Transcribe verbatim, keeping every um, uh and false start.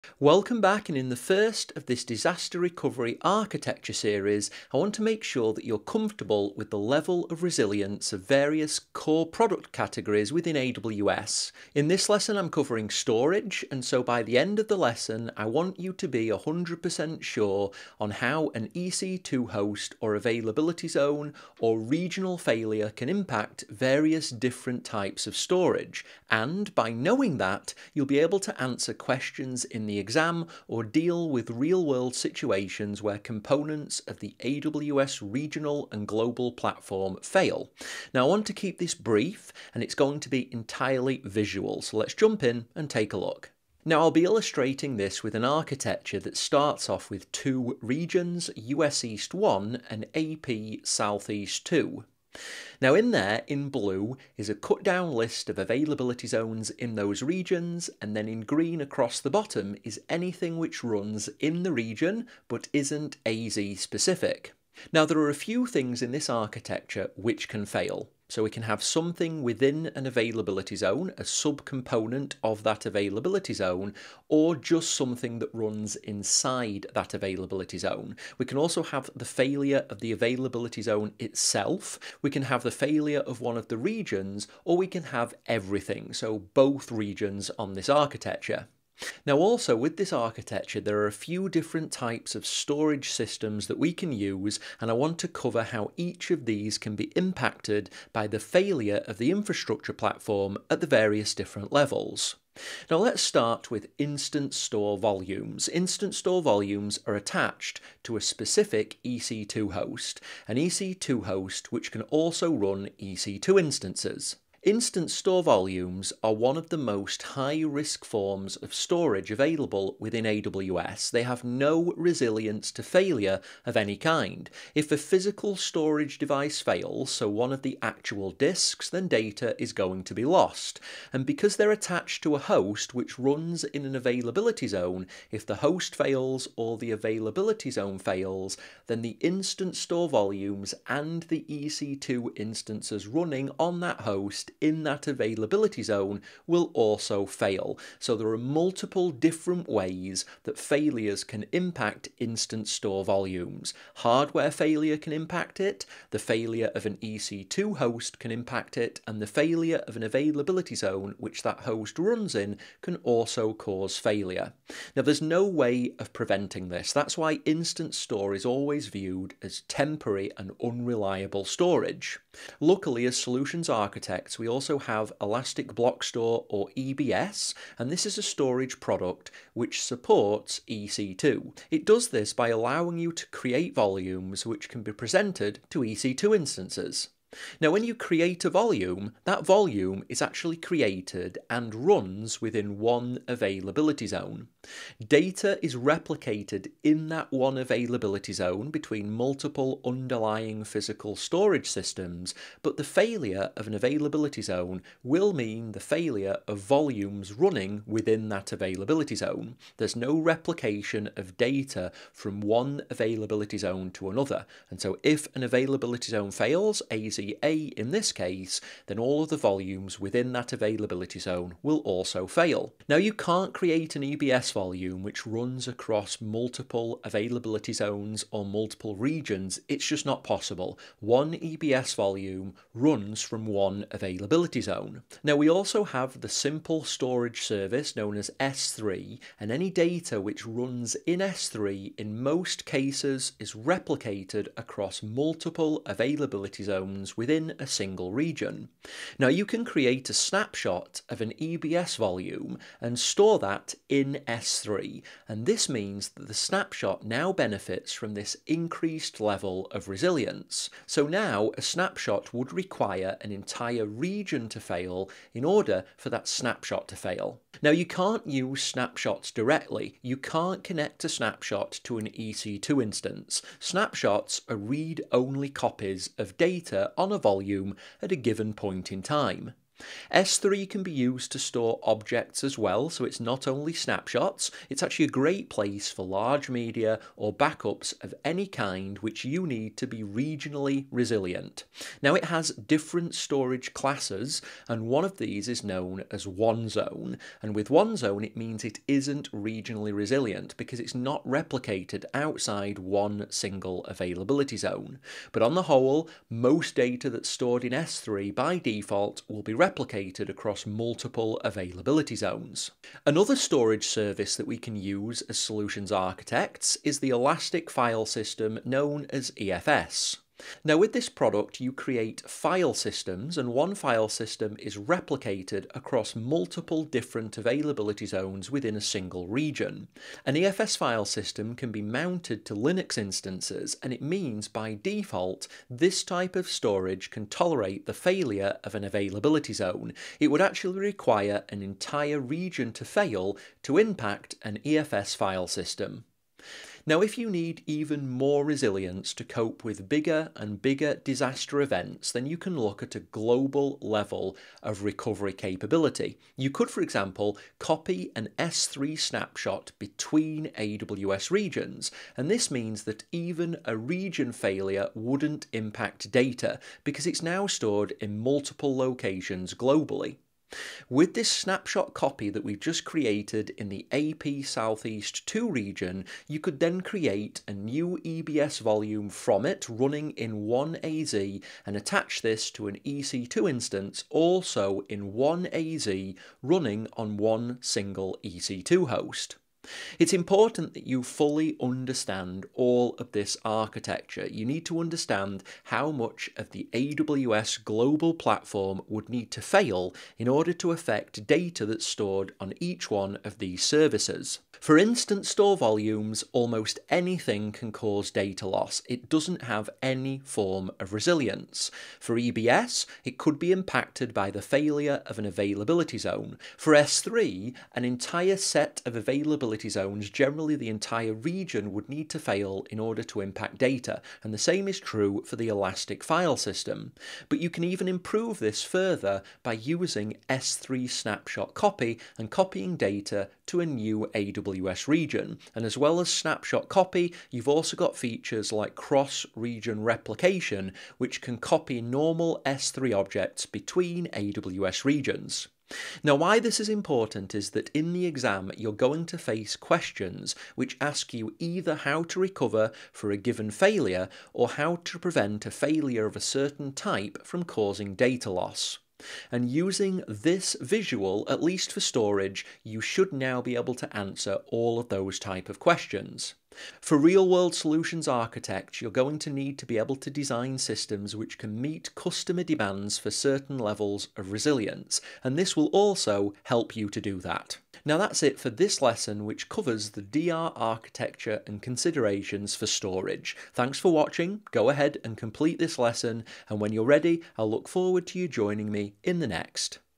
Welcome back, and in the first of this disaster recovery architecture series, I want to make sure that you're comfortable with the level of resilience of various core product categories within A W S. In this lesson I'm covering storage, and so by the end of the lesson I want you to be one hundred percent sure on how an E C two host or availability zone or regional failure can impact various different types of storage, and by knowing that you'll be able to answer questions in the exam or deal with real-world situations where components of the A W S regional and global platform fail. Now I want to keep this brief, and it's going to be entirely visual, so let's jump in and take a look. Now I'll be illustrating this with an architecture that starts off with two regions, U S East one and A P Southeast two. Now in there, in blue, is a cut down list of availability zones in those regions, and then in green across the bottom is anything which runs in the region but isn't A Z specific. Now there are a few things in this architecture which can fail. So we can have something within an availability zone, a subcomponent of that availability zone, or just something that runs inside that availability zone. We can also have the failure of the availability zone itself, we can have the failure of one of the regions, or we can have everything, so both regions on this architecture. Now also with this architecture there are a few different types of storage systems that we can use, and I want to cover how each of these can be impacted by the failure of the infrastructure platform at the various different levels. Now let's start with instant store volumes. Instant store volumes are attached to a specific E C two host, an E C two host which can also run E C two instances. Instant store volumes are one of the most high-risk forms of storage available within A W S. They have no resilience to failure of any kind. If a physical storage device fails, so one of the actual disks, then data is going to be lost. And because they're attached to a host which runs in an availability zone, if the host fails or the availability zone fails, then the instant store volumes and the E C two instances running on that host in that availability zone will also fail. So there are multiple different ways that failures can impact instant store volumes. Hardware failure can impact it, the failure of an E C two host can impact it, and the failure of an availability zone which that host runs in can also cause failure. Now there's no way of preventing this. That's why instant store is always viewed as temporary and unreliable storage. Luckily, as solutions architects, we also have Elastic Block Store, or E B S, and this is a storage product which supports E C two. It does this by allowing you to create volumes which can be presented to E C two instances. Now when you create a volume, that volume is actually created and runs within one availability zone. Data is replicated in that one availability zone between multiple underlying physical storage systems, but the failure of an availability zone will mean the failure of volumes running within that availability zone. There's no replication of data from one availability zone to another, and so if an availability zone fails, A Z A in this case, then all of the volumes within that availability zone will also fail. Now you can't create an E B S volume which runs across multiple availability zones or multiple regions. It's just not possible. One E B S volume runs from one availability zone. Now we also have the simple storage service known as S three, and any data which runs in S three in most cases is replicated across multiple availability zones within a single region. Now you can create a snapshot of an E B S volume and store that in S three, and this means that the snapshot now benefits from this increased level of resilience. So now a snapshot would require an entire region to fail in order for that snapshot to fail. Now you can't use snapshots directly. You can't connect a snapshot to an E C two instance. Snapshots are read-only copies of data on a volume at a given point in time. S three can be used to store objects as well, so it's not only snapshots, it's actually a great place for large media or backups of any kind which you need to be regionally resilient. Now it has different storage classes, and one of these is known as one zone, and with one zone it means it isn't regionally resilient because it's not replicated outside one single availability zone. But on the whole, most data that's stored in S three by default will be replicated across multiple availability zones. Another storage service that we can use as solutions architects is the Elastic File System known as E F S. Now with this product you create file systems, and one file system is replicated across multiple different availability zones within a single region. An E F S file system can be mounted to Linux instances, and it means by default this type of storage can tolerate the failure of an availability zone. It would actually require an entire region to fail to impact an E F S file system. Now, if you need even more resilience to cope with bigger and bigger disaster events, then you can look at a global level of recovery capability. You could, for example, copy an S three snapshot between A W S regions, and this means that even a region failure wouldn't impact data because it's now stored in multiple locations globally. With this snapshot copy that we've just created in the A P Southeast two region, you could then create a new E B S volume from it running in one A Z and attach this to an E C two instance also in one A Z running on one single E C two host. It's important that you fully understand all of this architecture. You need to understand how much of the A W S global platform would need to fail in order to affect data that's stored on each one of these services. For instant store volumes, almost anything can cause data loss. It doesn't have any form of resilience. For E B S, it could be impacted by the failure of an availability zone. For S three, an entire set of availability zones, generally the entire region, would need to fail in order to impact data, and the same is true for the Elastic File System. But you can even improve this further by using S three snapshot copy and copying data to a new A W S region. And as well as snapshot copy, you've also got features like cross-region replication, which can copy normal S three objects between A W S regions. Now, why this is important is that in the exam you're going to face questions which ask you either how to recover for a given failure or how to prevent a failure of a certain type from causing data loss. And using this visual, at least for storage, you should now be able to answer all of those type of questions. For real-world solutions architects, you're going to need to be able to design systems which can meet customer demands for certain levels of resilience, and this will also help you to do that. Now that's it for this lesson, which covers the D R architecture and considerations for storage. Thanks for watching. Go ahead and complete this lesson, and when you're ready, I'll look forward to you joining me in the next.